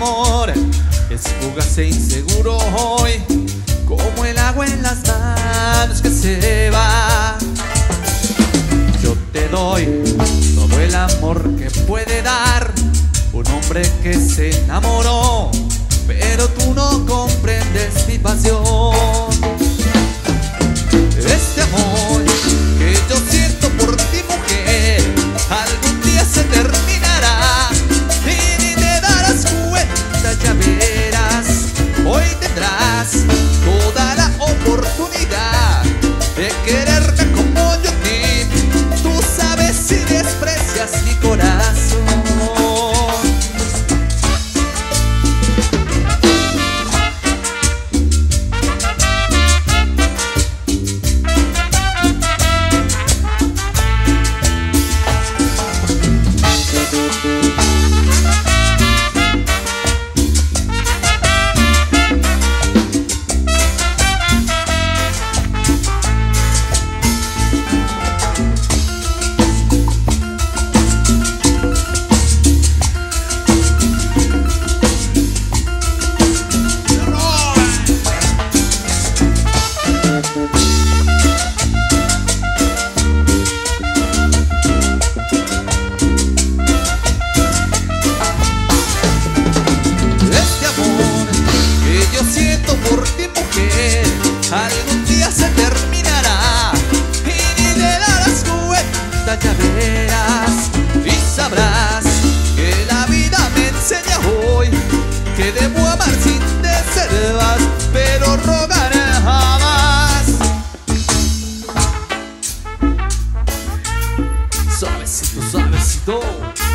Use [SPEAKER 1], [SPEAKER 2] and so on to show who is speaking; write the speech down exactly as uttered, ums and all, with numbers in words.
[SPEAKER 1] amor es fugaz e inseguro hoy, como el agua en las manos que se va. Yo te doy todo el amor que puede dar un hombre que se enamoró, pero tú no comprendes mi pasión. Este amor que yo siento por ti, mujer, algún día se terminará y ni te darás cuenta, ya verás. Hoy tendrás toda la oportunidad de quererme como yo a ti. Tú sabes si desprecias mi corazón. Algún día se terminará y ni te darás cuenta, ya verás. Y sabrás que la vida me enseña hoy que debo amar sin reservas, pero rogaré jamás. Suavecito, suavecito.